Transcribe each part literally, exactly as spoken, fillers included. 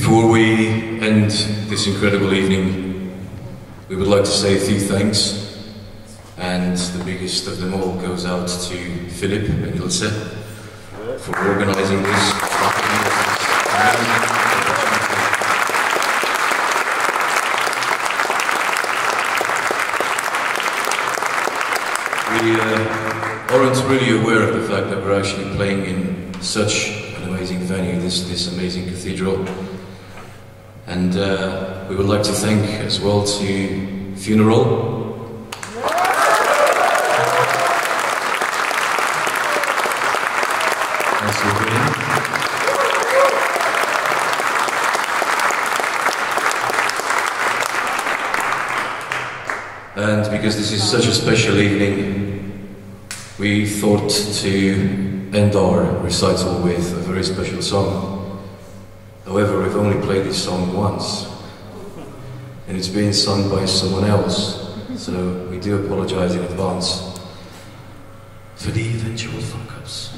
Before we end this incredible evening, we would like to say a few thanks, and the biggest of them all goes out to Philip and Ilse for organising this. We uh, aren't really aware of the fact that we're actually playing in such an amazing venue, this, this amazing cathedral. And uh, we would like to thank as well to Funeral. And because this is such a special evening, we thought to end our recital with a very special song. However, we've only played this song once, and it's being sung by someone else, so we do apologize in advance for the eventual fuck-ups.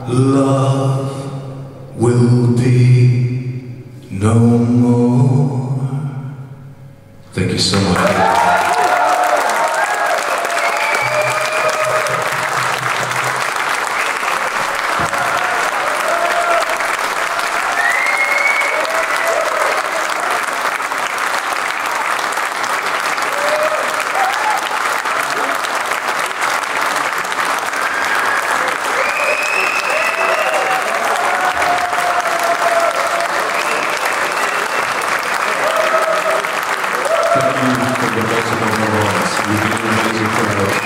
love will be no more. Thank you so much. Thank you for the best of our lives. You've been an amazing crowd.